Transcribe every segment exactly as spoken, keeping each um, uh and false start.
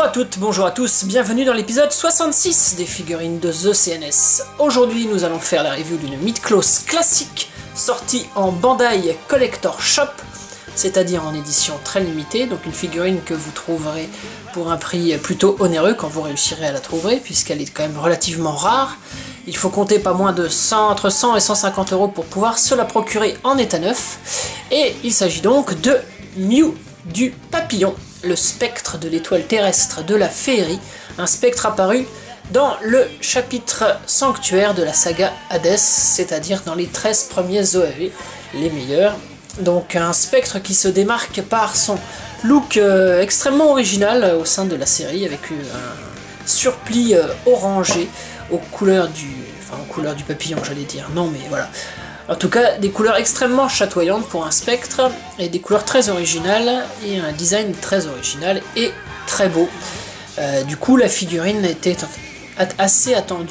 à toutes, bonjour à tous, bienvenue dans l'épisode soixante-six des figurines de The C N S. Aujourd'hui nous allons faire la review d'une Mythclos classique sortie en Bandai Collector Shop, c'est-à-dire en édition très limitée, donc une figurine que vous trouverez pour un prix plutôt onéreux quand vous réussirez à la trouver, puisqu'elle est quand même relativement rare. Il faut compter pas moins de cent, entre cent et cent cinquante euros pour pouvoir se la procurer en état neuf. Et il s'agit donc de Mew du Papillon, le spectre de l'étoile terrestre de la féerie, un spectre apparu dans le chapitre sanctuaire de la saga Hades, c'est-à-dire dans les treize premiers O A V, les meilleurs. Donc un spectre qui se démarque par son look euh, extrêmement original au sein de la série, avec un surplis euh, orangé aux couleurs du... enfin aux couleurs du papillon j'allais dire, non mais voilà. En tout cas, des couleurs extrêmement chatoyantes pour un spectre, et des couleurs très originales, et un design très original et très beau. Euh, du coup, la figurine était assez attendue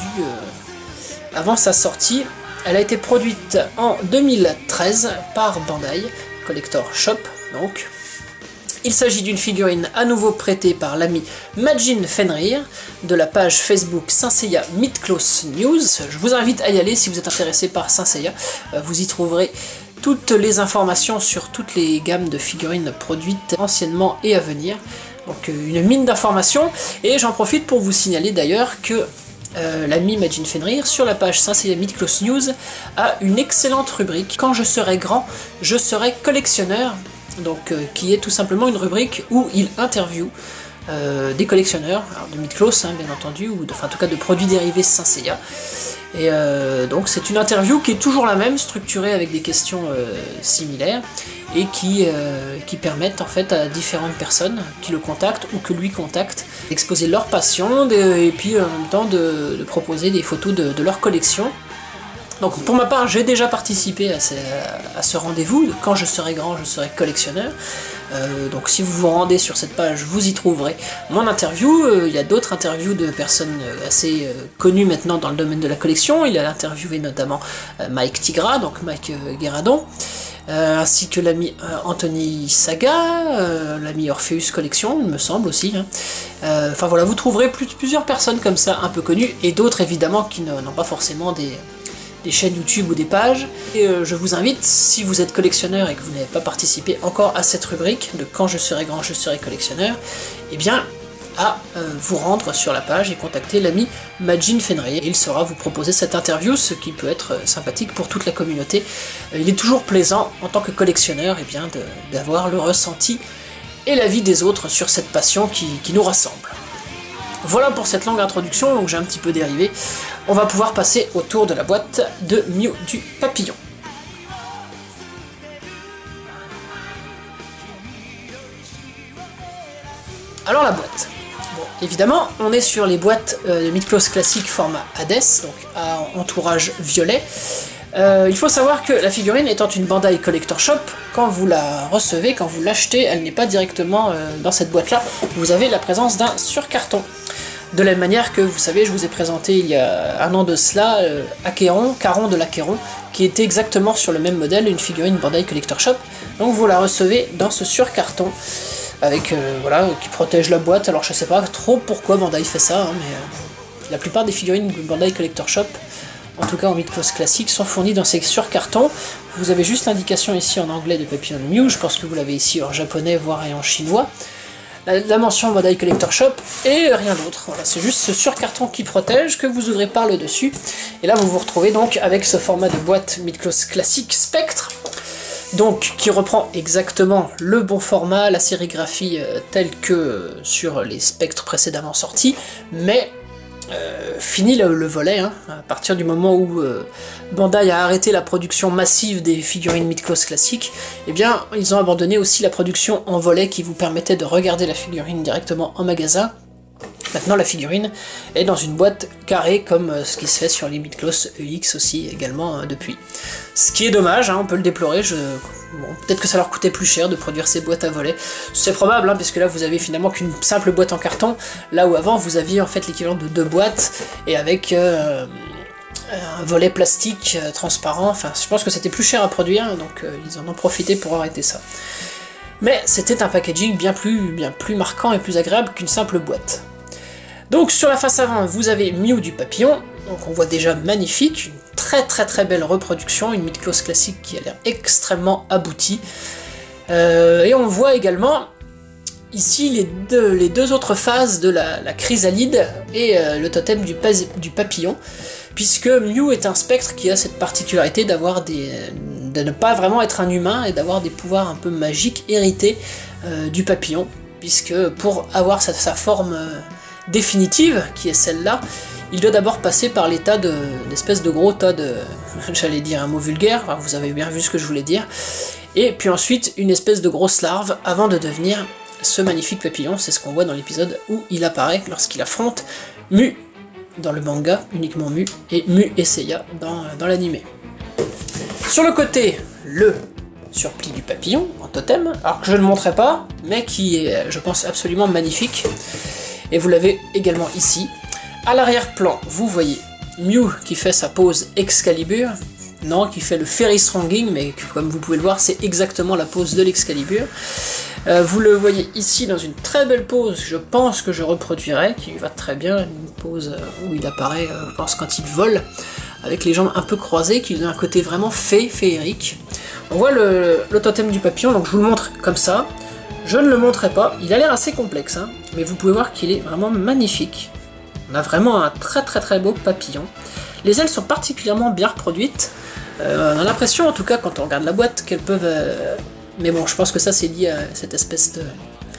euh, avant sa sortie. Elle a été produite en deux mille treize par Bandai Collector Shop, donc. Il s'agit d'une figurine à nouveau prêtée par l'ami Majin Fenrir de la page Facebook Saint Seiya Mythclos News. Je vous invite à y aller si vous êtes intéressé par Saint Seiya. Vous y trouverez toutes les informations sur toutes les gammes de figurines produites anciennement et à venir. Donc une mine d'informations. Et j'en profite pour vous signaler d'ailleurs que euh, l'ami Majin Fenrir sur la page Saint Seiya Mythclos News a une excellente rubrique. Quand je serai grand, je serai collectionneur. Donc, euh, qui est tout simplement une rubrique où il interviewe euh, des collectionneurs, alors de Mythclos hein, bien entendu, ou de, enfin, en tout cas de produits dérivés Saint Seiya. Et euh, donc c'est une interview qui est toujours la même, structurée avec des questions euh, similaires, et qui, euh, qui permettent en fait à différentes personnes qui le contactent ou que lui contactent d'exposer leur passion, de, et puis en même temps de, de proposer des photos de, de leur collection. Donc pour ma part, j'ai déjà participé à ce, à ce rendez-vous. Quand je serai grand, je serai collectionneur. Euh, donc si vous vous rendez sur cette page, vous y trouverez mon interview. Euh, il y a d'autres interviews de personnes assez euh, connues maintenant dans le domaine de la collection. Il a interviewé notamment euh, Mike Tigra, donc Mike euh, Guéradon, euh, ainsi que l'ami euh, Anthony Saga, euh, l'ami Orpheus Collection, il me semble aussi. Hein. Euh, enfin voilà, vous trouverez plus, plusieurs personnes comme ça, un peu connues, et d'autres évidemment qui n'ont pas forcément des... des chaînes YouTube ou des pages. Et euh, je vous invite, si vous êtes collectionneur et que vous n'avez pas participé encore à cette rubrique de quand je serai grand, je serai collectionneur, eh bien à euh, vous rendre sur la page et contacter l'ami Majin Fenrir. Il saura vous proposer cette interview, ce qui peut être euh, sympathique pour toute la communauté. Euh, il est toujours plaisant en tant que collectionneur eh bien d'avoir le ressenti et l'avis des autres sur cette passion qui, qui nous rassemble. Voilà pour cette longue introduction, donc j'ai un petit peu dérivé. On va pouvoir passer au tour de la boîte de Mew du Papillon. Alors la boîte. Bon, évidemment, on est sur les boîtes euh, de Mythclos classique format Hades, donc à entourage violet. Euh, il faut savoir que la figurine étant une Bandai Collector Shop, quand vous la recevez, quand vous l'achetez, elle n'est pas directement euh, dans cette boîte-là. Vous avez la présence d'un surcarton. De la même manière que, vous savez, je vous ai présenté il y a un an de cela, euh, Acheron, Caron de l'Acheron, qui était exactement sur le même modèle, une figurine Bandai Collector Shop. Donc vous la recevez dans ce surcarton, avec, euh, voilà, qui protège la boîte. Alors je sais pas trop pourquoi Bandai fait ça, hein, mais euh, la plupart des figurines Bandai Collector Shop, en tout cas en Mythclos classique, sont fournies dans ces surcartons. Vous avez juste l'indication ici en anglais de Papillon Mew, je pense que vous l'avez ici en japonais, voire et en chinois. La, la mention Bandai Collector Shop et rien d'autre. Voilà, c'est juste ce surcarton qui protège que vous ouvrez par le dessus. Et là vous vous retrouvez donc avec ce format de boîte Mythclos classique Spectre, donc qui reprend exactement le bon format, la sérigraphie euh, telle que sur les spectres précédemment sortis, mais Euh, fini le, le volet, hein, à partir du moment où euh, Bandai a arrêté la production massive des figurines Mythclos classiques, eh bien ils ont abandonné aussi la production en volet qui vous permettait de regarder la figurine directement en magasin. Maintenant la figurine est dans une boîte carrée comme euh, ce qui se fait sur les Mythclos E X aussi également euh, depuis. Ce qui est dommage, hein, on peut le déplorer, je... bon, peut-être que ça leur coûtait plus cher de produire ces boîtes à volets. C'est probable, hein, puisque là vous avez finalement qu'une simple boîte en carton, là où avant vous aviez en fait l'équivalent de deux boîtes, et avec euh, un volet plastique euh, transparent, enfin je pense que c'était plus cher à produire, donc euh, ils en ont profité pour arrêter ça. mais c'était un packaging bien plus, bien plus marquant et plus agréable qu'une simple boîte. Donc sur la face avant, vous avez Mew du papillon, donc on voit déjà magnifique, une très très très belle reproduction, une mid-close classique qui a l'air extrêmement aboutie. Euh, et on voit également ici les deux, les deux autres phases de la, la chrysalide et euh, le totem du, du papillon, puisque Mew est un spectre qui a cette particularité d'avoir des, de ne pas vraiment être un humain et d'avoir des pouvoirs un peu magiques hérités euh, du papillon, puisque pour avoir sa, sa forme euh, définitive, qui est celle-là, il doit d'abord passer par l'état d'espèce de, de gros tas de... j'allais dire un mot vulgaire, enfin, vous avez bien vu ce que je voulais dire, et puis ensuite une espèce de grosse larve avant de devenir ce magnifique papillon. C'est ce qu'on voit dans l'épisode où il apparaît lorsqu'il affronte Mu dans le manga, uniquement Mu, et Mu et Seiya dans, dans l'anime. Sur le côté, le surplis du papillon en totem, alors que je ne montrerai pas, mais qui est, je pense, absolument magnifique. Et vous l'avez également ici. À l'arrière-plan, vous voyez Mew qui fait sa pose Excalibur, non, qui fait le Fairy Stronging, mais comme vous pouvez le voir, c'est exactement la pose de l'Excalibur. Euh, vous le voyez ici dans une très belle pose, je pense que je reproduirai, qui lui va très bien, une pose où il apparaît, euh, je pense, quand il vole, avec les jambes un peu croisées, qui donne un côté vraiment fée, féerique. On voit le, le totem du papillon, donc je vous le montre comme ça. Je ne le montrerai pas, il a l'air assez complexe, hein, mais vous pouvez voir qu'il est vraiment magnifique. On a vraiment un très très très beau papillon. Les ailes sont particulièrement bien reproduites. Euh, on a l'impression, en tout cas, quand on regarde la boîte, qu'elles peuvent... Euh... Mais bon, je pense que ça, c'est lié à cette espèce de...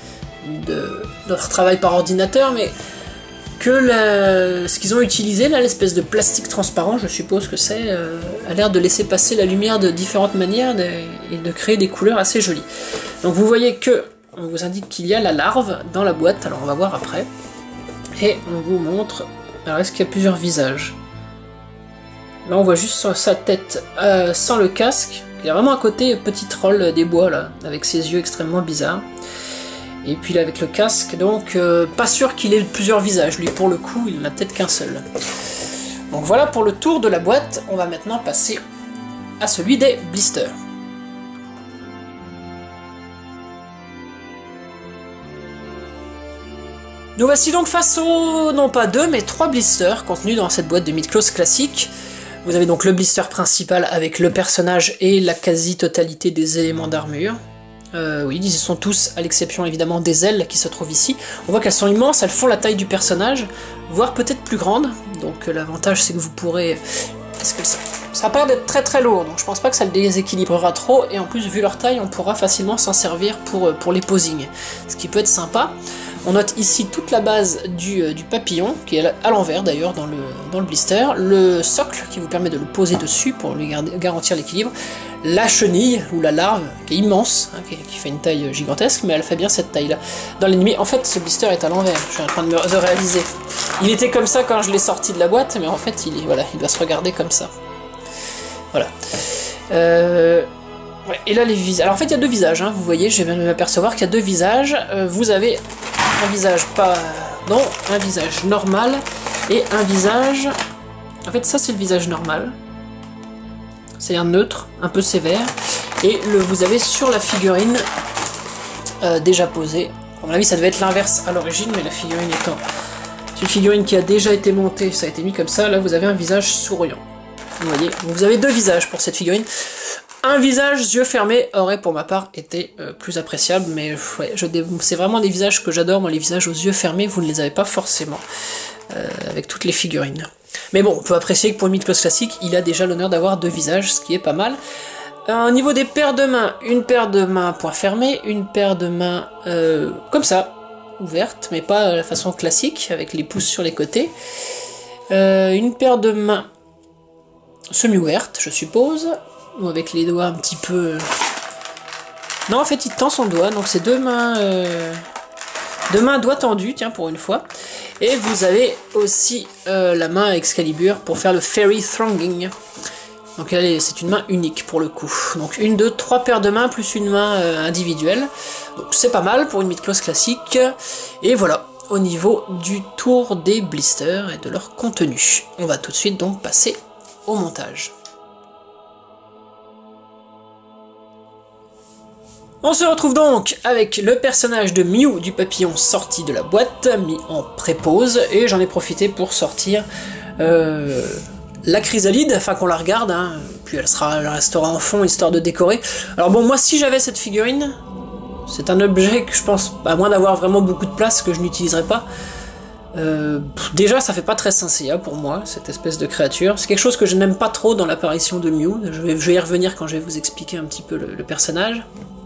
de... de travail par ordinateur, mais que la... ce qu'ils ont utilisé, là, l'espèce de plastique transparent, je suppose que c'est, euh, a l'air de laisser passer la lumière de différentes manières de... et de créer des couleurs assez jolies. Donc vous voyez que on vous indique qu'il y a la larve dans la boîte, alors on va voir après. Et on vous montre... Alors, est-ce qu'il y a plusieurs visages? Là, on voit juste sa tête euh, sans le casque. Il y a vraiment un côté petit troll des bois, là, avec ses yeux extrêmement bizarres. Et puis là, avec le casque, donc, euh, pas sûr qu'il ait plusieurs visages. Lui, pour le coup, il n'en a peut-être qu'un seul. Donc voilà pour le tour de la boîte. On va maintenant passer à celui des blisters. Nous voici donc face aux, non pas deux, mais trois blisters contenus dans cette boîte de mid-close classique. Vous avez donc le blister principal avec le personnage et la quasi-totalité des éléments d'armure. Euh, oui, ils y sont tous, à l'exception évidemment des ailes qui se trouvent ici. On voit qu'elles sont immenses, elles font la taille du personnage, voire peut-être plus grandes. Donc l'avantage c'est que vous pourrez... Est-ce que ça... ça a pas l'air d'être très très lourd, donc je pense pas que ça le déséquilibrera trop. Et en plus, vu leur taille, on pourra facilement s'en servir pour, pour les posings, ce qui peut être sympa. On note ici toute la base du, euh, du papillon, qui est à l'envers d'ailleurs dans le, dans le blister, le socle qui vous permet de le poser dessus pour lui garder, garantir l'équilibre, la chenille ou la larve qui est immense, hein, qui, qui fait une taille gigantesque, mais elle fait bien cette taille là. Dans l'ennemi, en fait ce blister est à l'envers, je suis en train de me de réaliser. Il était comme ça quand je l'ai sorti de la boîte, mais en fait il, est, voilà, il doit se regarder comme ça. Voilà. Euh... Ouais, et là les visages. Alors en fait il y a deux visages, hein, vous voyez, je viens de m'apercevoir qu'il y a deux visages. Euh, vous avez un visage pas... non, un visage normal et un visage... En fait ça c'est le visage normal. C'est un neutre, un peu sévère. Et le, vous avez sur la figurine euh, déjà posée. À mon avis ça devait être l'inverse à l'origine, mais la figurine étant... C'est une figurine qui a déjà été montée, ça a été mis comme ça. Là vous avez un visage souriant. Vous voyez, vous avez deux visages pour cette figurine. Un visage, yeux fermés, aurait pour ma part été euh, plus appréciable, mais ouais, c'est vraiment des visages que j'adore, moi les visages aux yeux fermés, vous ne les avez pas forcément euh, avec toutes les figurines. Mais bon, on peut apprécier que pour une mid-close classique, il a déjà l'honneur d'avoir deux visages, ce qui est pas mal. Euh, au niveau des paires de mains, une paire de mains point fermé, une paire de mains euh, comme ça, ouverte, mais pas de la façon classique, avec les pouces sur les côtés. Euh, une paire de mains semi-ouverte, je suppose, ou avec les doigts un petit peu... Non, en fait, il tend son doigt, donc c'est deux mains... Euh... Deux mains doigts tendus, tiens, pour une fois. Et vous avez aussi euh, la main Excalibur pour faire le Fairy Thronging. Donc c'est une main unique pour le coup. Donc une, deux, trois paires de mains plus une main euh, individuelle. Donc c'est pas mal pour une mid-close classique. Et voilà, au niveau du tour des blisters et de leur contenu. On va tout de suite donc passer au montage. On se retrouve donc avec le personnage de Mew du papillon sorti de la boîte, mis en pré-pose, et j'en ai profité pour sortir euh, la chrysalide, afin qu'on la regarde, hein, puis elle, sera, elle restera en fond histoire de décorer. Alors bon, moi si j'avais cette figurine, c'est un objet que je pense, à moins d'avoir vraiment beaucoup de place, que je n'utiliserais pas. Euh, déjà ça fait pas très Saint Seiya pour moi, cette espèce de créature. C'est quelque chose que je n'aime pas trop dans l'apparition de Mew, je vais, je vais y revenir quand je vais vous expliquer un petit peu le, le personnage.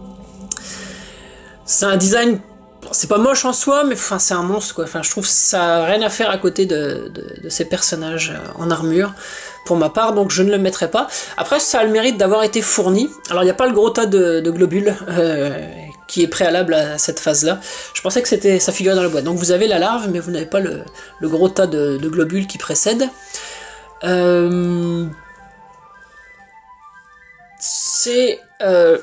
C'est un design, c'est pas moche en soi, mais enfin, c'est un monstre quoi. Enfin, je trouve que ça n'a rien à faire à côté de, de, de ces personnages en armure, pour ma part, donc je ne le mettrai pas. Après, ça a le mérite d'avoir été fourni. Alors, il n'y a pas le gros tas de, de globules euh, qui est préalable à cette phase-là. Je pensais que c'était ça figurait dans la boîte. Donc, vous avez la larve, mais vous n'avez pas le, le gros tas de, de globules qui précède. Euh, c'est... Euh,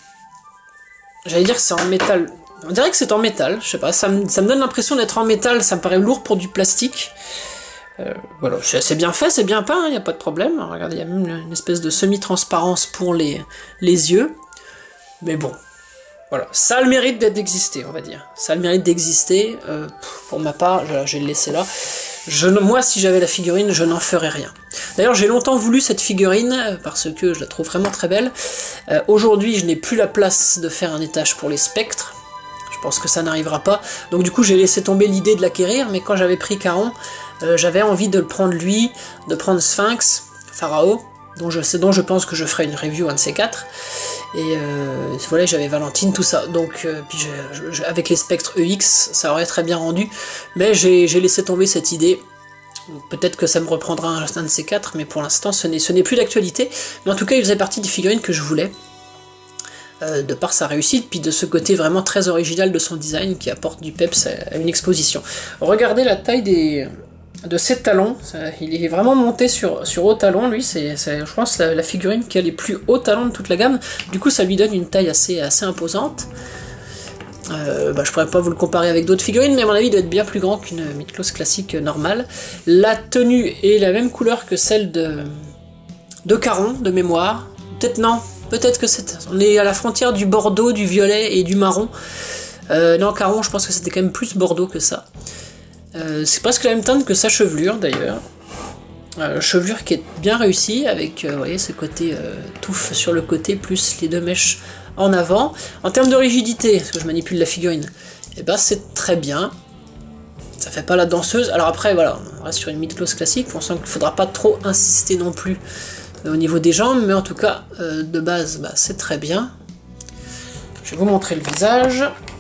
J'allais dire que c'est en métal. On dirait que c'est en métal, je sais pas, ça me, ça me donne l'impression d'être en métal, ça me paraît lourd pour du plastique. Euh, voilà, c'est bien fait, c'est bien peint, il n'y a pas de problème. Regardez, il y a même une espèce de semi-transparence pour les, les yeux. Mais bon, voilà, ça a le mérite d'exister, on va dire. Ça a le mérite d'exister, euh, pour ma part, je, je vais le laisser là. Je, moi, si j'avais la figurine, je n'en ferais rien. D'ailleurs, j'ai longtemps voulu cette figurine, parce que je la trouve vraiment très belle. Euh, Aujourd'hui, je n'ai plus la place de faire un étage pour les spectres. Je pense que ça n'arrivera pas. Donc du coup, j'ai laissé tomber l'idée de l'acquérir, mais quand j'avais pris Charon, euh, j'avais envie de le prendre lui, de prendre Sphinx, Pharaon, dont je, c'est dont je pense que je ferai une review un de ces quatre. Et euh, voilà, j'avais Valentine, tout ça. Donc, euh, puis je, je, avec les spectres E X, ça aurait très bien rendu. Mais j'ai laissé tomber cette idée. Peut-être que ça me reprendra un, un de ces quatre, mais pour l'instant, ce n'est plus d'actualité. Mais en tout cas, il faisait partie des figurines que je voulais. Euh, de par sa réussite, puis de ce côté vraiment très original de son design qui apporte du peps à, à une exposition. Regardez la taille des... de ses talons, ça, il est vraiment monté sur, sur haut talon, lui, c'est je pense la, la figurine qui a les plus hauts talons de toute la gamme, du coup ça lui donne une taille assez, assez imposante. Euh, bah, je pourrais pas vous le comparer avec d'autres figurines, mais à mon avis il doit être bien plus grand qu'une Mythlos classique normale. La tenue est la même couleur que celle de, de Charon, de mémoire, peut-être non, peut-être que c'est... On est à la frontière du bordeaux, du violet et du marron. Euh, non, Charon, je pense que c'était quand même plus bordeaux que ça. Euh, c'est presque la même teinte que sa chevelure d'ailleurs. Euh, chevelure qui est bien réussie avec euh, vous voyez, ce côté euh, touffe sur le côté plus les deux mèches en avant. En termes de rigidité, parce que je manipule la figurine, et ben c'est très bien. Ça fait pas la danseuse. Alors après voilà, on reste sur une Mythlos classique. On sent qu'il faudra pas trop insister non plus euh, au niveau des jambes, mais en tout cas euh, de base bah, c'est très bien. Je vais vous montrer le visage.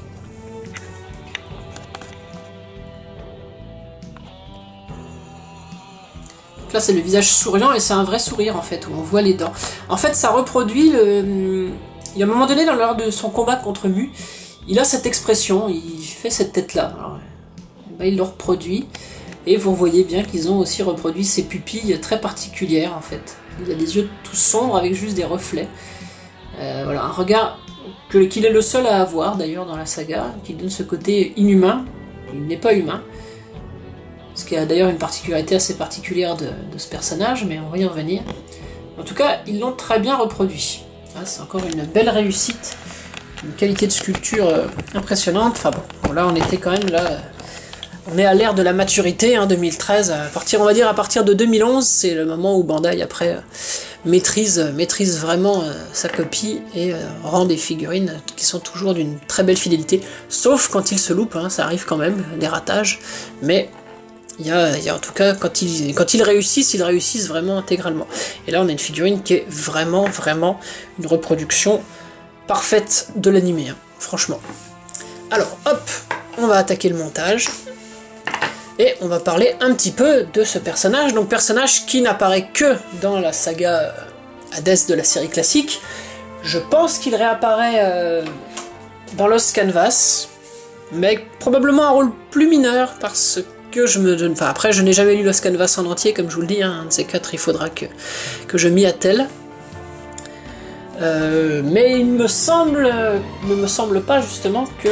Là c'est le visage souriant et c'est un vrai sourire en fait, où on voit les dents. En fait ça reproduit le... Il y a un moment donné dans l'heure de son combat contre Mu, il a cette expression, il fait cette tête là. Alors, ben, il le reproduit et vous voyez bien qu'ils ont aussi reproduit ses pupilles très particulières en fait. Il a des yeux tout sombres avec juste des reflets. Euh, voilà, un regard qu'il qu est le seul à avoir d'ailleurs dans la saga, qui donne ce côté inhumain. Il n'est pas humain. Ce qui a d'ailleurs une particularité assez particulière de, de ce personnage, mais on va y revenir. En tout cas, ils l'ont très bien reproduit. Ah, c'est encore une belle réussite, une qualité de sculpture euh, impressionnante. Enfin bon, bon, là on était quand même là, on est à l'ère de la maturité, hein, deux mille treize. À partir, on va dire à partir de deux mille onze, c'est le moment où Bandai après euh, maîtrise, maîtrise vraiment euh, sa copie et euh, rend des figurines qui sont toujours d'une très belle fidélité, sauf quand ils se loupent, hein, ça arrive quand même, des ratages, mais Il y, a, il y a en tout cas, quand ils, quand ils réussissent, ils réussissent vraiment intégralement. Et là, on a une figurine qui est vraiment, vraiment une reproduction parfaite de l'animé, hein, franchement. Alors, hop, on va attaquer le montage. Et on va parler un petit peu de ce personnage. Donc, personnage qui n'apparaît que dans la saga Hades de la série classique. Je pense qu'il réapparaît euh, dans Lost Canvas, mais probablement un rôle plus mineur parce que que je me donne. Enfin, après, je n'ai jamais lu Lost Canvas en entier, comme je vous le dis, hein, un de ces quatre, il faudra que, que je m'y attelle. Euh, mais il me semble, ne me semble pas justement que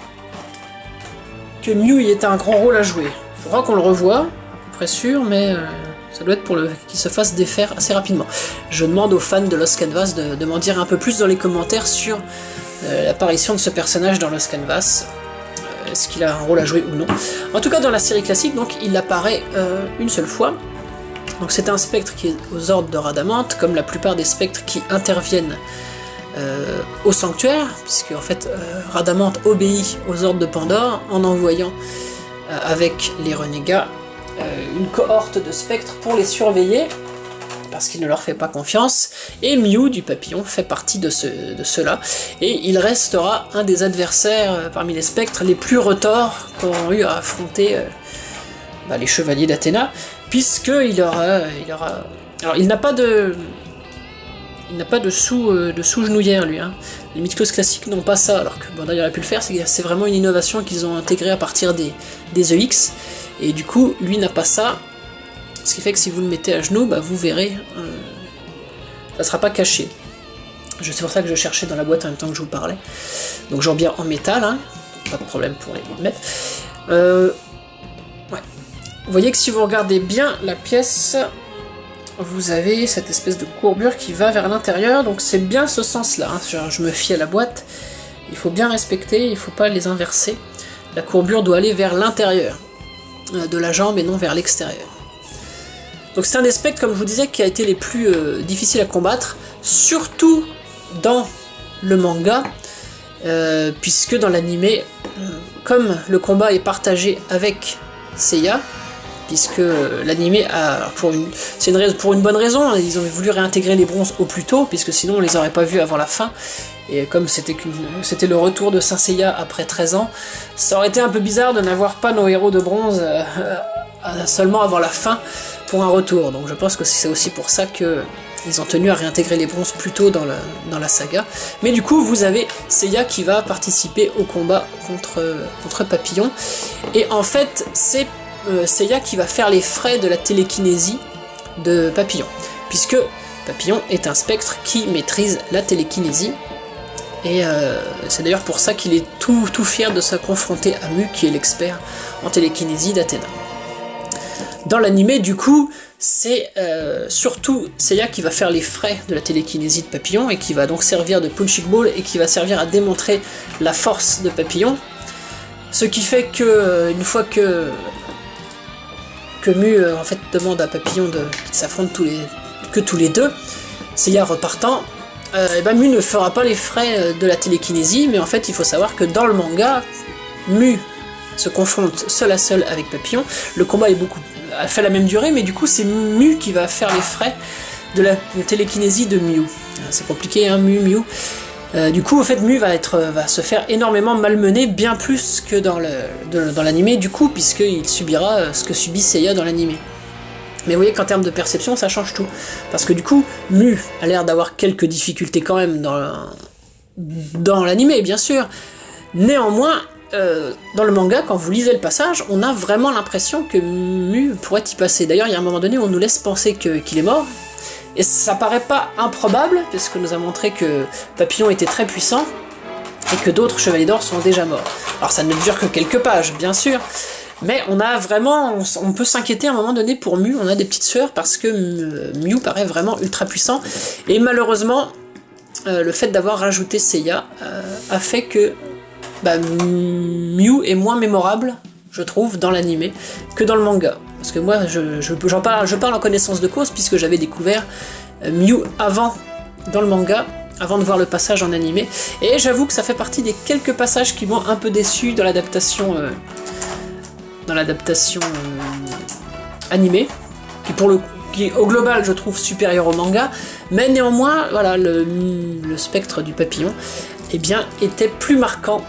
que Mew y ait un grand rôle à jouer. Il faudra qu'on le revoie, à peu près sûr, mais euh, ça doit être pour le qu'il se fasse défaire assez rapidement. Je demande aux fans de Lost Canvas de, de m'en dire un peu plus dans les commentaires sur euh, l'apparition de ce personnage dans Lost Canvas. Euh, Est-ce qu'il a un rôle à jouer ou non? En tout cas, dans la série classique, donc, il apparaît euh, une seule fois. Donc c'est un spectre qui est aux ordres de Rhadamante, comme la plupart des spectres qui interviennent euh, au sanctuaire, puisque en fait euh, Rhadamante obéit aux ordres de Pandore en envoyant euh, avec les renégats euh, une cohorte de spectres pour les surveiller, parce qu'il ne leur fait pas confiance, et Mew du papillon fait partie de, ce, de ceux-là, et il restera un des adversaires euh, parmi les spectres les plus retors qu'auront eu à affronter euh, bah, les chevaliers d'Athéna, puisqu'il aura, il aura... Alors il n'a pas de... Il n'a pas de sous, euh, de sous-genouillère lui, hein. Les mythos classiques n'ont pas ça, alors que Bandai aurait pu le faire, c'est vraiment une innovation qu'ils ont intégrée à partir des, des E X, et du coup lui n'a pas ça, ce qui fait que si vous le mettez à genoux, bah, vous verrez, euh, ça sera pas caché. C'est pour ça que je cherchais dans la boîte en même temps que je vous parlais. Donc j'en bien en métal, hein. Pas de problème pour les mettre. Euh, ouais. Vous voyez que si vous regardez bien la pièce, vous avez cette espèce de courbure qui va vers l'intérieur, donc c'est bien ce sens-là, hein. je, je me fie à la boîte, il faut bien respecter, il ne faut pas les inverser. La courbure doit aller vers l'intérieur euh, de la jambe et non vers l'extérieur. Donc c'est un des spectres, comme je vous disais, qui a été les plus euh, difficiles à combattre, surtout dans le manga, euh, puisque dans l'animé, euh, comme le combat est partagé avec Seiya, puisque l'animé a, pour une, c'est une, pour une bonne raison, ils ont voulu réintégrer les bronzes au plus tôt, puisque sinon on les aurait pas vus avant la fin, et comme c'était c'était le retour de Saint Seiya après treize ans, ça aurait été un peu bizarre de n'avoir pas nos héros de bronze euh, euh, seulement avant la fin pour un retour, donc je pense que c'est aussi pour ça que ils ont tenu à réintégrer les bronzes plus tôt dans la, dans la saga. Mais du coup, vous avez Seiya qui va participer au combat contre, contre Papillon, et en fait, c'est Euh, Seiya qui va faire les frais de la télékinésie de Papillon, puisque Papillon est un spectre qui maîtrise la télékinésie, et euh, c'est d'ailleurs pour ça qu'il est tout, tout fier de se confronter à Mu, qui est l'expert en télékinésie d'Athéna. Dans l'animé, du coup, c'est euh, surtout Seiya qui va faire les frais de la télékinésie de Papillon, et qui va donc servir de punching ball, et qui va servir à démontrer la force de Papillon, ce qui fait que, une fois que que Mu euh, en fait demande à Papillon de qu'ils s'affrontent tous les que tous les deux, Seiya repartant, euh, et ben Mu ne fera pas les frais de la télékinésie, mais en fait il faut savoir que dans le manga, Mu se confronte seul à seul avec Papillon. Le combat est beaucoup a fait la même durée, mais du coup c'est Mu qui va faire les frais de la télékinésie de Mew. C'est compliqué, hein, Mu, Mew. Euh, du coup, en fait, Mu va, être, va se faire énormément malmener, bien plus que dans l'animé, du coup, puisqu'il subira ce que subit Seiya dans l'animé. Mais vous voyez qu'en termes de perception, ça change tout. Parce que du coup, Mu a l'air d'avoir quelques difficultés quand même dans l'animé, bien sûr. Néanmoins, euh, dans le manga, quand vous lisez le passage, on a vraiment l'impression que Mu pourrait y passer. D'ailleurs, il y a un moment donné où on nous laisse penser que, qu'il est mort. Et ça paraît pas improbable, puisque nous a montré que Papillon était très puissant, et que d'autres Chevaliers d'Or sont déjà morts. Alors ça ne dure que quelques pages, bien sûr, mais on a vraiment, on, on peut s'inquiéter à un moment donné pour Mu, on a des petites sueurs, parce que Mew paraît vraiment ultra puissant, et malheureusement, euh, le fait d'avoir rajouté Seiya euh, a fait que bah, Mew est moins mémorable, je trouve, dans l'animé, que dans le manga. Parce que moi, je, je, j'en parle, je parle en connaissance de cause, puisque j'avais découvert euh, Mew avant, dans le manga, avant de voir le passage en animé. Et j'avoue que ça fait partie des quelques passages qui m'ont un peu déçu dans l'adaptation euh, dans l'adaptation euh, animée, qui pour le qui au global je trouve supérieur au manga, mais néanmoins, voilà, le, le spectre du papillon, eh bien, était plus marquant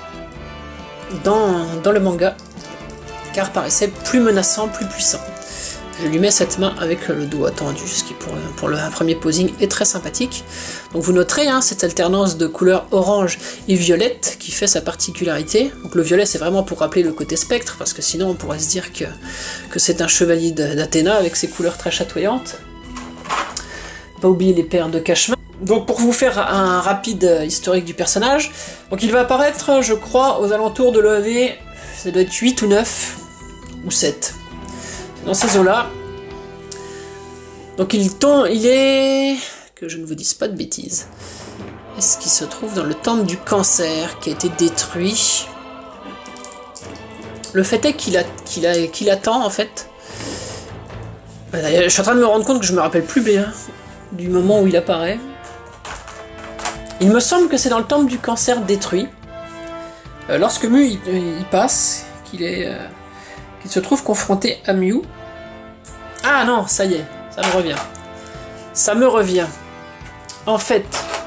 dans, dans le manga, car paraissait plus menaçant, plus puissant. Je lui mets cette main avec le doigt tendu, ce qui pour, pour le premier posing est très sympathique. Donc vous noterez hein, cette alternance de couleurs orange et violette qui fait sa particularité. Donc le violet c'est vraiment pour rappeler le côté spectre, parce que sinon on pourrait se dire que, que c'est un chevalier d'Athéna avec ses couleurs très chatoyantes. Pas oublier les paires de cache-main. Donc pour vous faire un rapide historique du personnage, donc il va apparaître je crois aux alentours de l'O A V, ça doit être huit ou neuf ou sept. Dans ces eaux-là. Donc il tombe, il est... que je ne vous dise pas de bêtises. est-ce qu'il se trouve dans le temple du cancer qui a été détruit? Le fait est qu'il a, qu'il a, qu'il attend en fait. Je suis en train de me rendre compte que je me rappelle plus bien du moment où il apparaît. Il me semble que c'est dans le temple du cancer détruit. Euh, lorsque Mu il, il passe, qu'il est, euh, qu'il se trouve confronté à Mew. Ah non, ça y est, ça me revient. Ça me revient. En fait,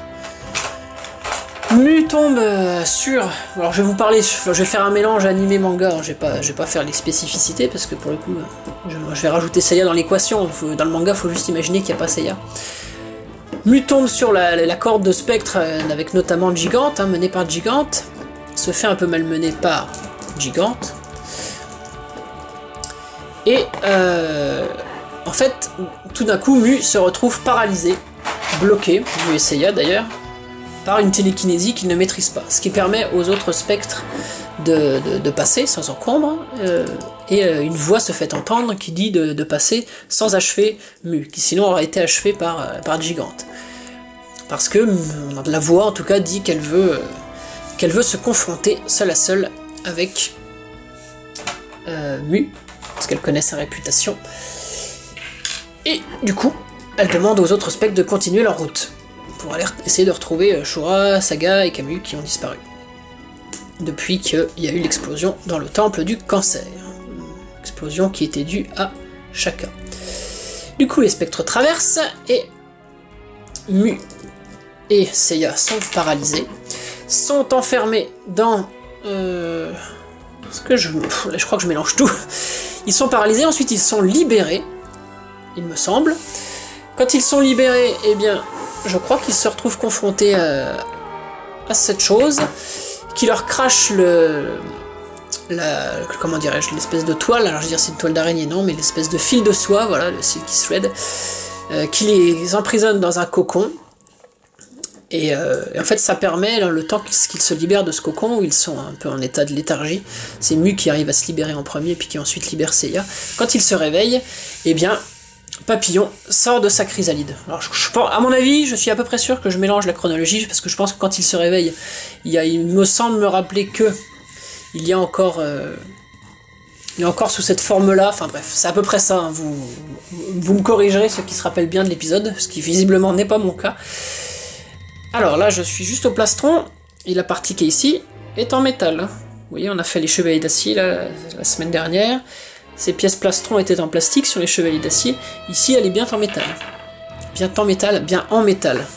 Mu tombe sur... Alors je vais vous parler, je vais faire un mélange animé manga, je vais pas, je vais pas faire les spécificités parce que pour le coup, je, je vais rajouter Seiya dans l'équation. Dans le manga, il faut juste imaginer qu'il n'y a pas Seiya. Mu tombe sur la, la corde de Spectre avec notamment Gigante, hein, menée par Gigante, se fait un peu malmener par Gigante. Et euh, en fait, tout d'un coup, Mu se retrouve paralysé, bloqué, Mu et Seiya d'ailleurs, par une télékinésie qu'il ne maîtrise pas, ce qui permet aux autres spectres de, de, de passer sans encombre, euh, et euh, une voix se fait entendre qui dit de, de passer sans achever Mu, qui sinon aurait été achevé par, euh, par Gigante. Parce que la voix en tout cas dit qu'elle veut, euh, qu'elle veut se confronter seule à seule avec euh, Mu, parce qu'elle connaît sa réputation, et du coup, elle demande aux autres spectres de continuer leur route, pour aller essayer de retrouver Shura, Saga et Camus qui ont disparu. Depuis qu'il y a eu l'explosion dans le temple du cancer. Explosion qui était due à Shaka. Du coup les spectres traversent et Mu et Seiya sont paralysés. Sont enfermés dans... Euh, ce que je... Pff, je crois que je mélange tout. Ils sont paralysés, ensuite ils sont libérés, il me semble. Quand ils sont libérés, eh bien... je crois qu'ils se retrouvent confrontés à, à cette chose, qui leur crache le... La, comment dirais-je, l'espèce de toile, alors je veux dire c'est une toile d'araignée, non, mais l'espèce de fil de soie, voilà, le silky thread, euh, qui les emprisonne dans un cocon, et, euh, et en fait ça permet, là, le temps qu'ils se libèrent de ce cocon, où ils sont un peu en état de léthargie, c'est Mu qui arrive à se libérer en premier, puis qui ensuite libère Seiya, quand ils se réveillent, eh bien... Papillon sort de sa chrysalide. Alors, je, je, à mon avis, je suis à peu près sûr que je mélange la chronologie, parce que je pense que quand il se réveille, il, y a, il me semble me rappeler que il y a encore, euh, il y a encore sous cette forme-là, enfin bref, c'est à peu près ça, hein, vous, vous me corrigerez ceux qui se rappellent bien de l'épisode, ce qui visiblement n'est pas mon cas. Alors là, je suis juste au plastron, et la partie qui est ici est en métal. Vous voyez, on a fait les chevaliers d'acier la, la semaine dernière. Ces pièces plastron étaient en plastique sur les chevaliers d'acier. Ici, elle est bien en métal. Bien en métal, bien en métal.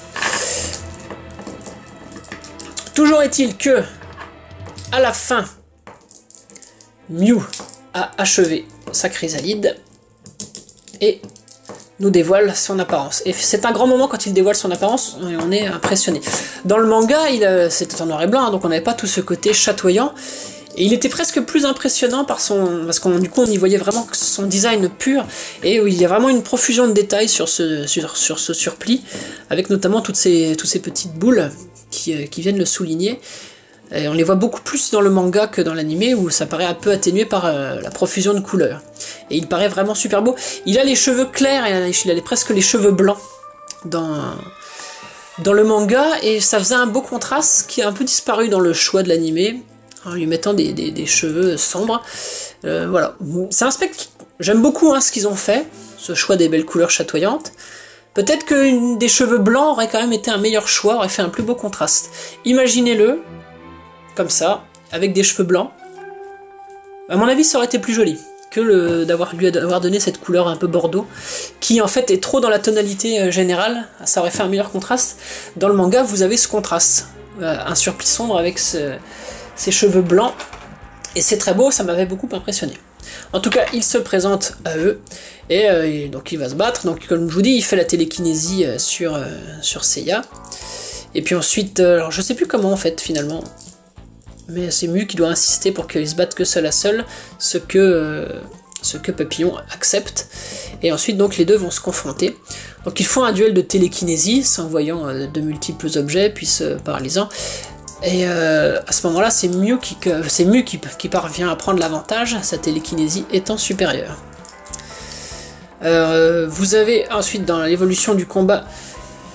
Toujours est-il que, à la fin, Mew a achevé sa chrysalide et nous dévoile son apparence. Et c'est un grand moment quand il dévoile son apparence, on est impressionné. Dans le manga, c'était en noir et blanc, hein, donc on n'avait pas tout ce côté chatoyant. Et il était presque plus impressionnant par son, parce qu'on du coup on y voyait vraiment son design pur, et où il y a vraiment une profusion de détails sur ce, sur, sur ce surplis, avec notamment toutes ces, toutes ces petites boules qui, qui viennent le souligner. Et on les voit beaucoup plus dans le manga que dans l'animé, où ça paraît un peu atténué par euh, la profusion de couleurs. Et il paraît vraiment super beau. Il a les cheveux clairs, et il a presque les cheveux blancs dans, dans le manga, et ça faisait un beau contraste qui a un peu disparu dans le choix de l'animé, en lui mettant des, des, des cheveux sombres. Euh, voilà. C'est un spectre, j'aime beaucoup hein, ce qu'ils ont fait, ce choix des belles couleurs chatoyantes. Peut-être que des cheveux blancs aurait quand même été un meilleur choix, aurait fait un plus beau contraste. Imaginez-le, comme ça, avec des cheveux blancs. À mon avis, ça aurait été plus joli que d'avoir lui avoir donné cette couleur un peu bordeaux, qui en fait est trop dans la tonalité euh, générale, ça aurait fait un meilleur contraste. Dans le manga, vous avez ce contraste, euh, un surplis sombre avec ce... ses cheveux blancs, et c'est très beau, ça m'avait beaucoup impressionné. En tout cas, il se présente à eux, et, euh, et donc il va se battre, donc comme je vous dis, il fait la télékinésie euh, sur, euh, sur Seiya, et puis ensuite, euh, alors je sais plus comment en fait finalement, mais c'est Mu qui doit insister pour qu'il se batte que seul à seul, ce que, euh, ce que Papillon accepte, et ensuite donc les deux vont se confronter. Donc ils font un duel de télékinésie, s'envoyant euh, de multiples objets, puis se paralysant. Et euh, à ce moment-là, c'est Mu qui, c'est Mu qui, qui parvient à prendre l'avantage, sa télékinésie étant supérieure. Euh, vous avez ensuite dans l'évolution du combat,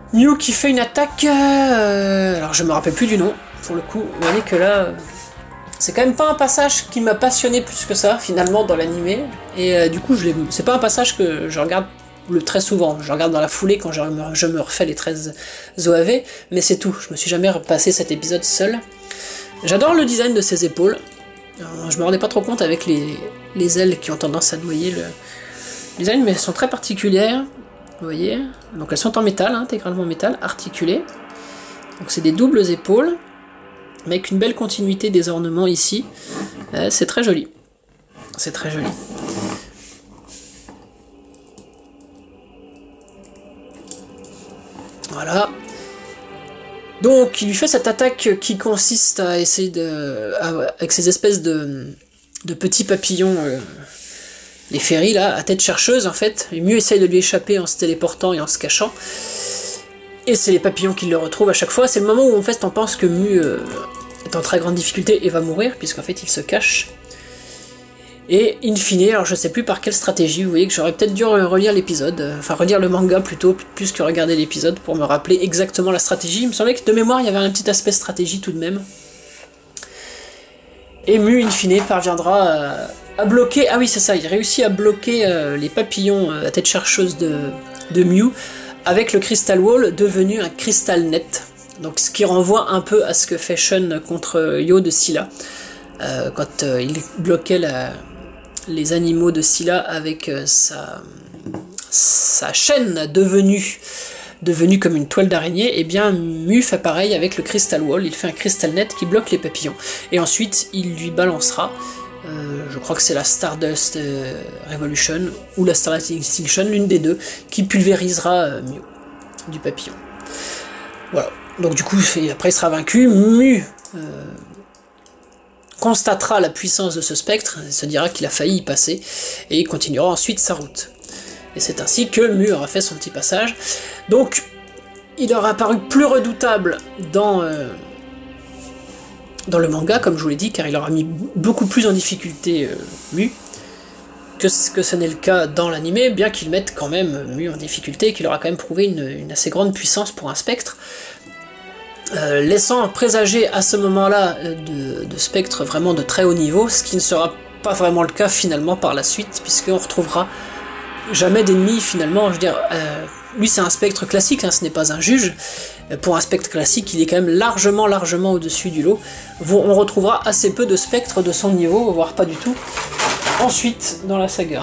Mew qui fait une attaque... Euh, alors je me rappelle plus du nom, pour le coup. Vous voyez que là... Euh, c'est quand même pas un passage qui m'a passionné plus que ça, finalement, dans l'animé. Et euh, du coup, je c'est pas un passage que je regarde le très souvent. Je regarde dans la foulée quand je me, je me refais les treize O A V, mais c'est tout. Je me suis jamais repassé cet épisode seul. J'adore le design de ses épaules. Alors, je me rendais pas trop compte avec les, les ailes qui ont tendance à noyer le design, mais elles sont très particulières. Vous voyez, donc elles sont en métal, hein, intégralement en métal, articulées. Donc c'est des doubles épaules, mais avec une belle continuité des ornements ici. Euh, c'est très joli. C'est très joli. Voilà. Donc il lui fait cette attaque qui consiste à essayer de... À, avec ces espèces de, de petits papillons... Euh, les ferries là, à tête chercheuse en fait, et Mew essaye de lui échapper en se téléportant et en se cachant. Et c'est les papillons qui le retrouvent à chaque fois. C'est le moment où en fait on pense que Mew euh, est en très grande difficulté et va mourir, puisqu'en fait il se cache. Et in fine, alors je sais plus par quelle stratégie, vous voyez que j'aurais peut-être dû relire l'épisode, euh, enfin relire le manga plutôt, plus que regarder l'épisode pour me rappeler exactement la stratégie. Il me semblait que de mémoire il y avait un petit aspect stratégie tout de même. Et Mew in fine parviendra à... à bloquer, ah oui c'est ça, il réussit à bloquer euh, les papillons euh, à tête chercheuse de, de Mew avec le Crystal Wall devenu un Crystal Net. Donc ce qui renvoie un peu à ce que fait Shun contre Yo de Scylla, euh, quand euh, il bloquait la, les animaux de Scylla avec euh, sa, sa chaîne devenue, devenue comme une toile d'araignée. Et bien Mew fait pareil avec le Crystal Wall, il fait un Crystal Net qui bloque les papillons. Et ensuite il lui balancera Euh, je crois que c'est la Stardust euh, Revolution ou la Starlight Extinction, l'une des deux, qui pulvérisera euh, Mew du papillon. Voilà. Donc du coup, après il sera vaincu, Mew euh, constatera la puissance de ce spectre, il se dira qu'il a failli y passer, et il continuera ensuite sa route. Et c'est ainsi que Mew aura fait son petit passage. Donc, il aura apparu plus redoutable dans... Euh, dans le manga, comme je vous l'ai dit, car il aura mis beaucoup plus en difficulté euh, Mew que ce que ce n'est le cas dans l'animé, bien qu'il mette quand même Mew en difficulté et qu'il aura quand même prouvé une, une assez grande puissance pour un spectre, euh, laissant présager à ce moment-là de, de spectres vraiment de très haut niveau, ce qui ne sera pas vraiment le cas finalement par la suite, puisqu'on retrouvera jamais d'ennemis finalement. Je veux dire, euh, lui c'est un spectre classique, hein, ce n'est pas un juge. Pour un spectre classique, il est quand même largement, largement au-dessus du lot. On retrouvera assez peu de spectres de son niveau, voire pas du tout, ensuite dans la saga.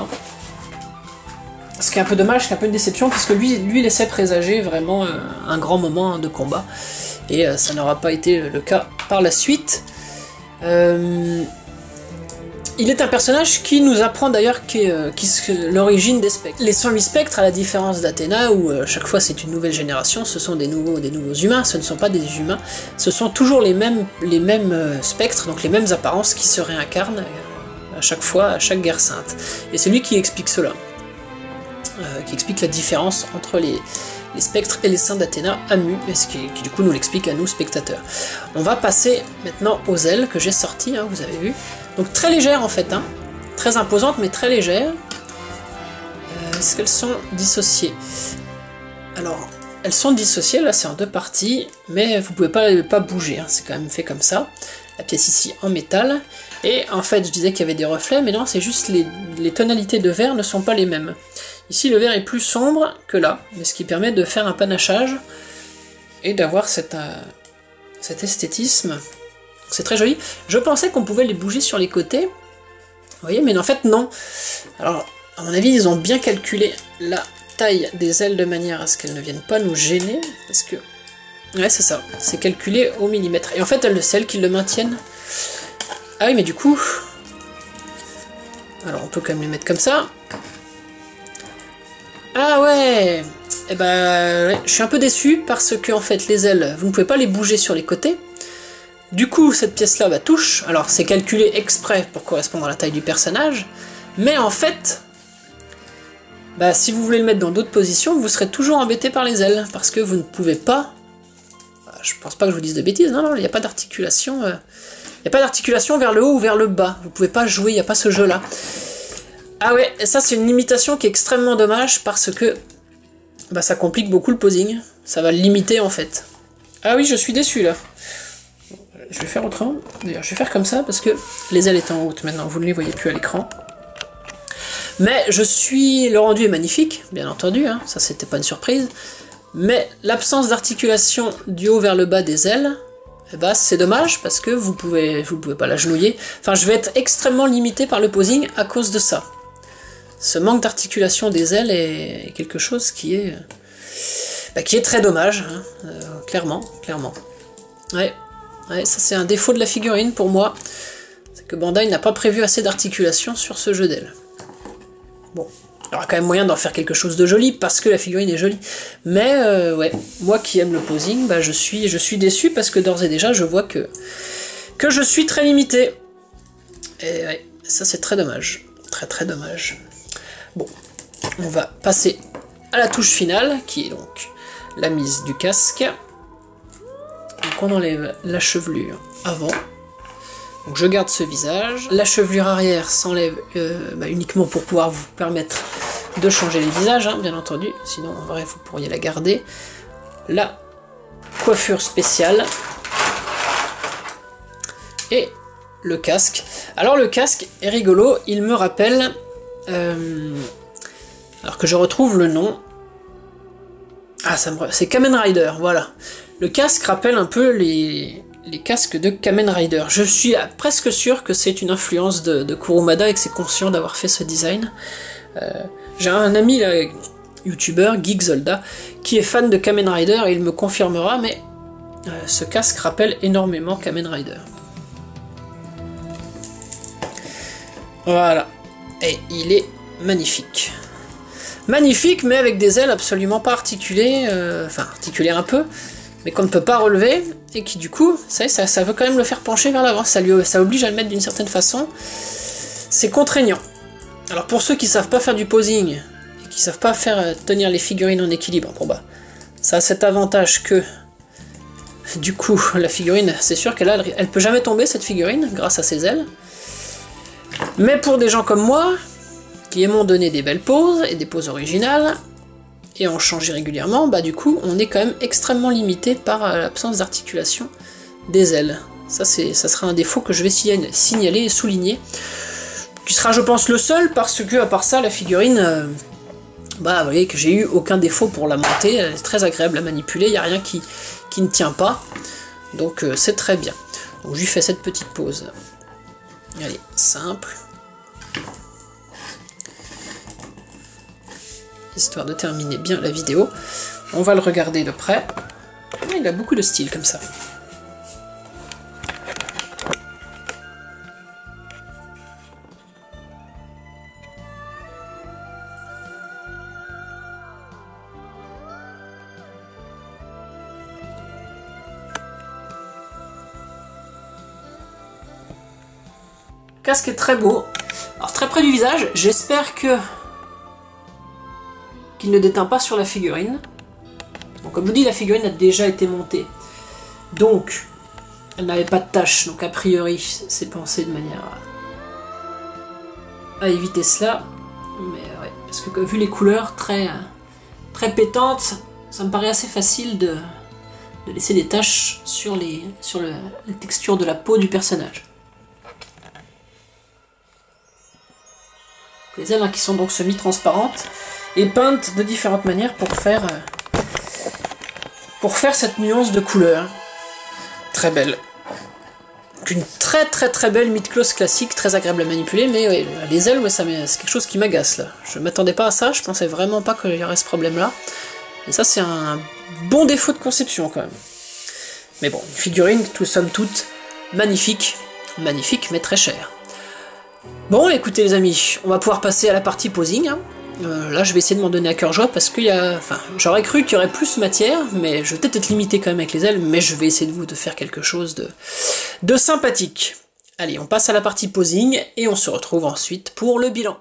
Ce qui est un peu dommage, ce qui est un peu une déception, puisque lui, lui laissait présager vraiment euh, un grand moment de combat, et euh, ça n'aura pas été le cas par la suite. Euh... Il est un personnage qui nous apprend d'ailleurs euh, l'origine des spectres. Les cent huit spectres, à la différence d'Athéna, où euh, chaque fois c'est une nouvelle génération, ce sont des nouveaux, des nouveaux humains, ce ne sont pas des humains, ce sont toujours les mêmes, les mêmes euh, spectres, donc les mêmes apparences qui se réincarnent euh, à chaque fois, à chaque guerre sainte. Et c'est lui qui explique cela, euh, qui explique la différence entre les, les spectres et les saints d'Athéna à Mew, et ce qui, qui du coup nous l'explique à nous, spectateurs. On va passer maintenant aux ailes que j'ai sorties, hein, vous avez vu. Donc très légères en fait, hein. Très imposantes mais très légères. Euh, Est-ce qu'elles sont dissociées? Alors, elles sont dissociées, là c'est en deux parties, mais vous pouvez pas, pas bouger, hein. C'est quand même fait comme ça. La pièce ici en métal, et en fait je disais qu'il y avait des reflets, mais non, c'est juste les, les tonalités de vert ne sont pas les mêmes. Ici le vert est plus sombre que là, mais ce qui permet de faire un panachage, et d'avoir cet, euh, cet esthétisme. C'est très joli. Je pensais qu'on pouvait les bouger sur les côtés, vous voyez, mais en fait non. Alors, à mon avis, ils ont bien calculé la taille des ailes de manière à ce qu'elles ne viennent pas nous gêner, parce que... Ouais, c'est ça, c'est calculé au millimètre. Et en fait, elles, c'est elles qui le maintiennent. Ah oui, mais du coup... Alors, on peut quand même les mettre comme ça. Ah ouais. Eh ben, ouais, je suis un peu déçu, parce que, en fait, les ailes, vous ne pouvez pas les bouger sur les côtés. Du coup, cette pièce-là bah, touche, alors c'est calculé exprès pour correspondre à la taille du personnage, mais en fait, bah, si vous voulez le mettre dans d'autres positions, vous serez toujours embêté par les ailes, parce que vous ne pouvez pas, bah, je pense pas que je vous dise de bêtises, non, non, il n'y a pas d'articulation, euh, il n'y a pas d'articulation vers le haut ou vers le bas, vous pouvez pas jouer, il n'y a pas ce jeu-là. Ah ouais, ça c'est une limitation qui est extrêmement dommage, parce que bah, ça complique beaucoup le posing, ça va le limiter en fait. Ah oui, je suis déçu là. Je vais faire autrement. D'ailleurs, je vais faire comme ça parce que les ailes étant en haute maintenant, vous ne les voyez plus à l'écran. Mais je suis... Le rendu est magnifique, bien entendu, hein, ça c'était pas une surprise. Mais l'absence d'articulation du haut vers le bas des ailes, eh ben, c'est dommage parce que vous pouvez, vous pouvez pas l'agenouiller. Enfin, je vais être extrêmement limité par le posing à cause de ça. Ce manque d'articulation des ailes est quelque chose qui est, bah, qui est très dommage, hein, euh, clairement, clairement. Ouais, ouais, ça c'est un défaut de la figurine pour moi, c'est que Bandai n'a pas prévu assez d'articulation sur ce jeu d'ailes. Bon, il y aura quand même moyen d'en faire quelque chose de joli parce que la figurine est jolie. Mais euh, ouais, moi qui aime le posing, bah, je suis, je suis déçu parce que d'ores et déjà je vois que, que je suis très limité. Et ouais, ça c'est très dommage, très très dommage. Bon, on va passer à la touche finale, qui est donc la mise du casque. Donc on enlève la chevelure avant. Donc je garde ce visage. La chevelure arrière s'enlève euh, bah, uniquement pour pouvoir vous permettre de changer les visages, hein, bien entendu. Sinon, en vrai, vous pourriez la garder. La coiffure spéciale. Et le casque. Alors le casque est rigolo, il me rappelle... Euh, alors que je retrouve le nom. Ah, ça me... c'est Kamen Rider, voilà. Le casque rappelle un peu les, les casques de Kamen Rider. Je suis presque sûr que c'est une influence de, de Kurumada et que c'est conscient d'avoir fait ce design. Euh, J'ai un ami, là, youtubeur, Geekzolda, qui est fan de Kamen Rider et il me confirmera, mais euh, ce casque rappelle énormément Kamen Rider. Voilà. Et il est magnifique. Magnifique, mais avec des ailes absolument pas articulées, euh, enfin articulées un peu, mais qu'on ne peut pas relever, et qui du coup, ça, ça, ça veut quand même le faire pencher vers l'avant, ça, lui, ça oblige à le mettre d'une certaine façon. C'est contraignant. Alors pour ceux qui savent pas faire du posing, et qui savent pas faire euh, tenir les figurines en équilibre, bon bah, ça a cet avantage que, du coup, la figurine, c'est sûr qu'elle a, elle peut jamais tomber cette figurine, grâce à ses ailes. Mais pour des gens comme moi, qui aimons donner des belles poses, et des poses originales, et en changer régulièrement, bah du coup, on est quand même extrêmement limité par euh, l'absence d'articulation des ailes. Ça, ça sera un défaut que je vais signaler et souligner, qui sera, je pense, le seul, parce que, à part ça, la figurine, euh, bah, vous voyez que j'ai eu aucun défaut pour la monter, elle est très agréable à manipuler, il n'y a rien qui, qui ne tient pas, donc euh, c'est très bien. Donc je lui fais cette petite pose. Allez, simple. Histoire de terminer bien la vidéo. On va le regarder de près. Il a beaucoup de style comme ça. Le casque est très beau. Alors très près du visage, j'espère que qu'il ne déteint pas sur la figurine. Donc, comme je vous dis, la figurine a déjà été montée. Donc, elle n'avait pas de tache. Donc a priori, c'est pensé de manière à, à éviter cela. Mais ouais, parce que vu les couleurs très, très pétantes, ça me paraît assez facile de, de laisser des taches sur, les, sur le, la texture de la peau du personnage. Les ailes hein, qui sont donc semi-transparentes et peintes de différentes manières pour faire, euh, pour faire cette nuance de couleur. Très belle. Une très très très belle mid-close classique, très agréable à manipuler, mais ouais, les ailes, ouais, c'est quelque chose qui m'agace là. Je m'attendais pas à ça, je pensais vraiment pas qu'il y aurait ce problème-là. Et ça, c'est un bon défaut de conception quand même. Mais bon, une figurine, tout somme toute, magnifique. Magnifique, mais très chère. Bon, écoutez les amis, on va pouvoir passer à la partie posing. Hein. Euh, là, je vais essayer de m'en donner à cœur joie parce qu'il y a... Enfin, j'aurais cru qu'il y aurait plus matière, mais je vais peut-être être limité quand même avec les ailes, mais je vais essayer de vous de faire quelque chose de, de sympathique. Allez, on passe à la partie posing et on se retrouve ensuite pour le bilan.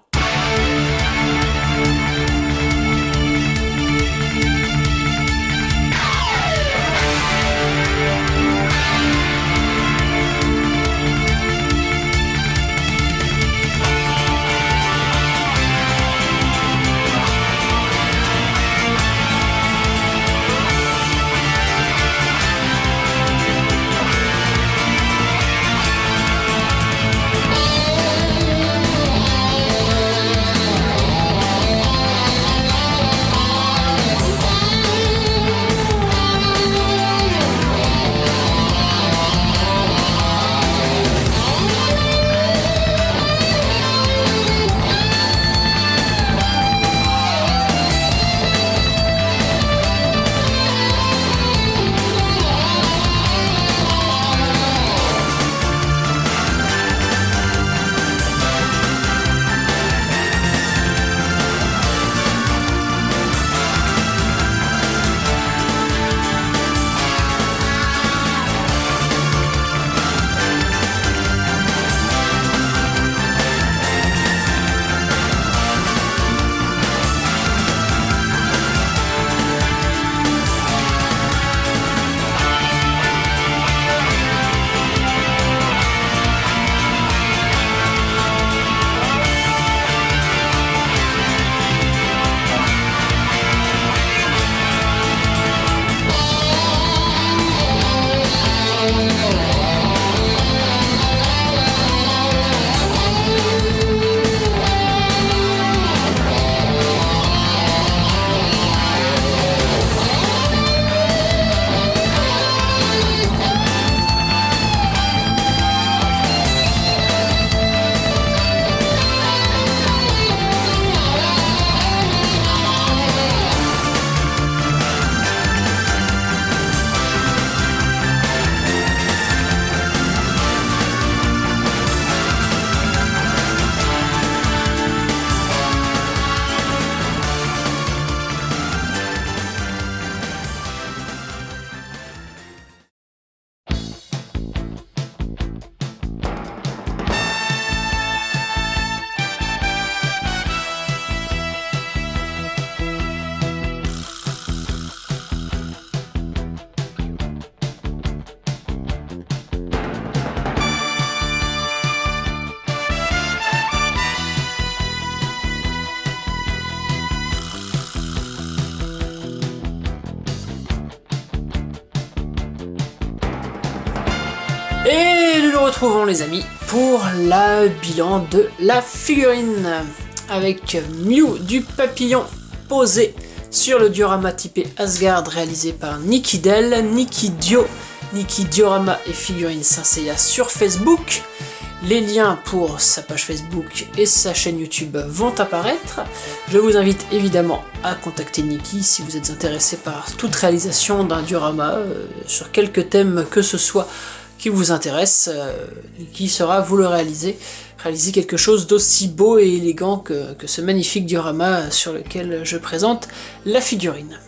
retrouvons les amis pour le bilan de la figurine avec Mew du papillon posé sur le diorama typé Asgard réalisé par Nikidel, Nikidio, Nikidiorama et Figurines Saint Seiya sur Facebook. Les liens pour sa page Facebook et sa chaîne YouTube vont apparaître. Je vous invite évidemment à contacter Niki si vous êtes intéressé par toute réalisation d'un diorama euh, sur quelque thème que ce soit qui vous intéresse. Euh, Niki sera vous le réaliser, réaliser quelque chose d'aussi beau et élégant que, que ce magnifique diorama sur lequel je présente la figurine.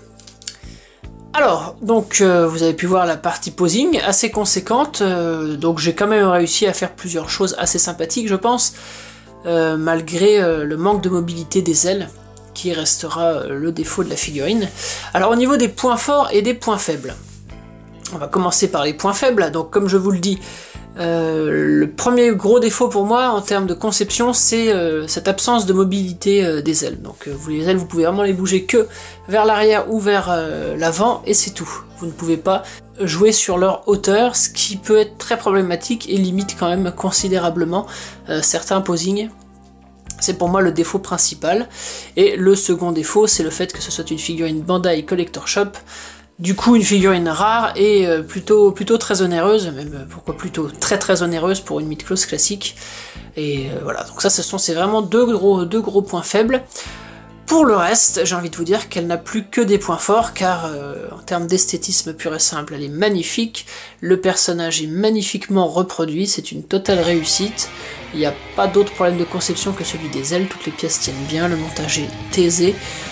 Alors, donc euh, vous avez pu voir la partie posing, assez conséquente, euh, donc j'ai quand même réussi à faire plusieurs choses assez sympathiques je pense, euh, malgré euh, le manque de mobilité des ailes, qui restera euh, le défaut de la figurine. Alors au niveau des points forts et des points faibles, on va commencer par les points faibles, donc comme je vous le dis, Euh, le premier gros défaut pour moi en termes de conception, c'est euh, cette absence de mobilité euh, des ailes. Donc euh, vous, les ailes, vous pouvez vraiment les bouger que vers l'arrière ou vers euh, l'avant et c'est tout. Vous ne pouvez pas jouer sur leur hauteur, ce qui peut être très problématique et limite quand même considérablement euh, certains posings. C'est pour moi le défaut principal. Et le second défaut, c'est le fait que ce soit une figurine Bandai Collector Shop. Du coup, une figurine rare et euh, plutôt, plutôt très onéreuse, même euh, pourquoi plutôt très très onéreuse pour une mid-close classique. Et euh, voilà, donc ça, ce sont c'est vraiment deux gros, deux gros points faibles. Pour le reste, j'ai envie de vous dire qu'elle n'a plus que des points forts, car euh, en termes d'esthétisme pur et simple, elle est magnifique. Le personnage est magnifiquement reproduit, c'est une totale réussite. Il n'y a pas d'autre problème de conception que celui des ailes, toutes les pièces tiennent bien, le montage est aisé.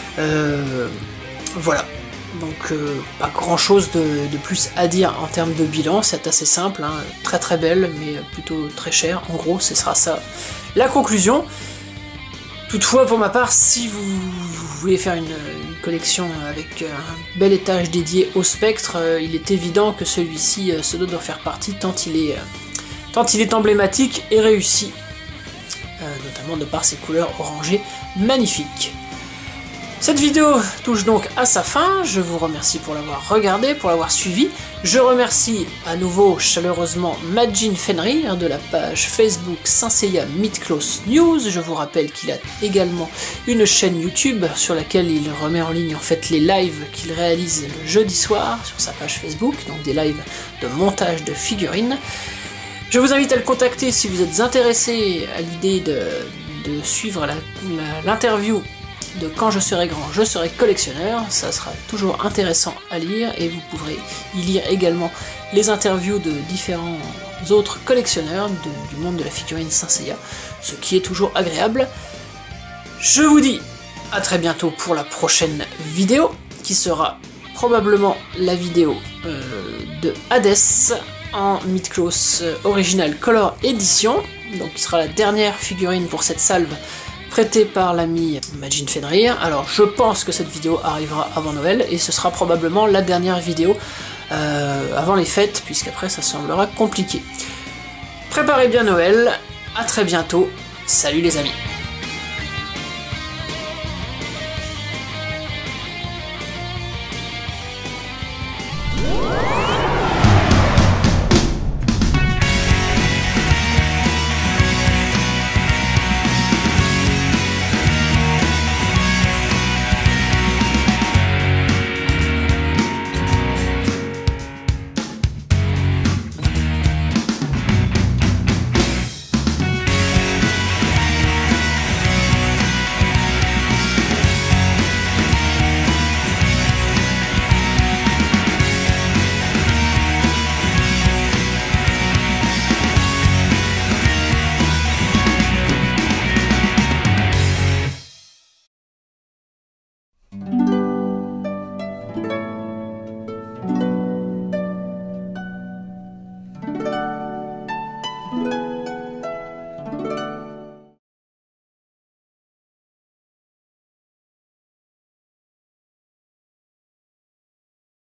Euh, voilà. Donc euh, pas grand chose de, de plus à dire en termes de bilan, c'est assez simple, hein, très très belle mais plutôt très chère, en gros ce sera ça la conclusion. Toutefois pour ma part, si vous, vous voulez faire une, une collection avec un bel étage dédié au spectre, euh, il est évident que celui-ci euh, se doit d'en faire partie tant il est, euh, tant il est emblématique et réussi, euh, notamment de par ses couleurs orangées magnifiques. Cette vidéo touche donc à sa fin, je vous remercie pour l'avoir regardé, pour l'avoir suivi. Je remercie à nouveau chaleureusement Majin Fenrir de la page Facebook Saint Seiya Mid-Close News. Je vous rappelle qu'il a également une chaîne YouTube sur laquelle il remet en ligne en fait les lives qu'il réalise le jeudi soir sur sa page Facebook, donc des lives de montage de figurines. Je vous invite à le contacter si vous êtes intéressé à l'idée de, de suivre l'interview de Quand je serai grand, je serai collectionneur. Ça sera toujours intéressant à lire et vous pourrez y lire également les interviews de différents autres collectionneurs de, du monde de la figurine Saint Seiya, ce qui est toujours agréable. Je vous dis à très bientôt pour la prochaine vidéo, qui sera probablement la vidéo euh, de Hades en Mid-Close Original Color Edition, donc qui sera la dernière figurine pour cette salve prêté par l'ami Majin Fenrir. Alors je pense que cette vidéo arrivera avant Noël et ce sera probablement la dernière vidéo euh, avant les fêtes, puisqu'après ça semblera compliqué. Préparez bien Noël, à très bientôt, salut les amis.